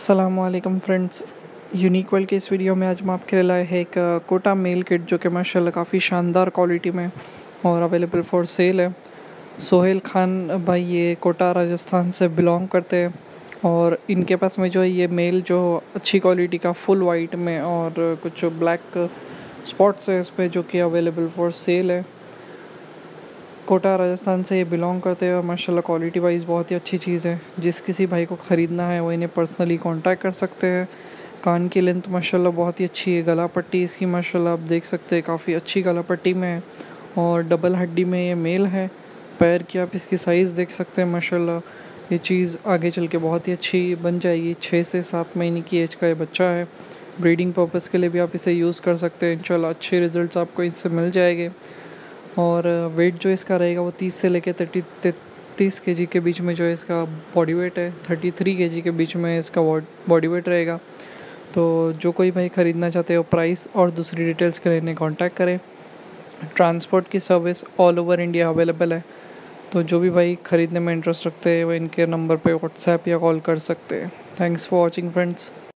अस्सलामुअलैकुम friends. Unique world के इस वीडियो में आज मैं आपके लिए लाए हैं एक कोटा मेल किट जो कि माशाल्लाह काफ़ी शानदार क्वालिटी में और अवेलेबल फॉर सेल है। सोहेल खान भाई ये कोटा राजस्थान से बिलोंग करते हैं और इनके पास में जो है ये मेल जो अच्छी क्वालिटी का फुल वाइट में और कुछ ब्लैक स्पॉट्स है इस पर जो कि अवेलेबल फॉर सेल है। कोटा राजस्थान से ये बिलोंग करते हैं और माशाल्लाह क्वालिटी वाइज बहुत ही अच्छी चीज़ है। जिस किसी भाई को ख़रीदना है वो इन्हें पर्सनली कांटेक्ट कर सकते हैं। कान की लेंथ माशाल्लाह बहुत ही अच्छी है। गला पट्टी इसकी माशाल्लाह आप देख सकते हैं काफ़ी अच्छी गला पट्टी में है और डबल हड्डी में ये मेल है। पैर की आप इसकी साइज़ देख सकते हैं माशाल्लाह। ये चीज़ आगे चल के बहुत ही अच्छी बन जाएगी। 6 से 7 महीने की एज का ये बच्चा है। ब्रीडिंग पर्पज़ के लिए भी आप इसे यूज़ कर सकते हैं। इंशाल्लाह अच्छे रिज़ल्ट आपको इससे मिल जाएंगे। और वेट जो इसका रहेगा वो 30 से लेकर 33 केजी के बीच में जो है इसका बॉडी वेट है। 33 केजी के बीच में इसका बॉडी वेट रहेगा। तो जो कोई भाई ख़रीदना चाहते हो प्राइस और दूसरी डिटेल्स के लिए इन्हें कॉन्टैक्ट करें। ट्रांसपोर्ट की service all over India available है। तो जो भी भाई ख़रीदने में इंटरेस्ट रखते हैं वो इनके नंबर पे व्हाट्सएप या कॉल कर सकते हैं। Thanks for watching friends.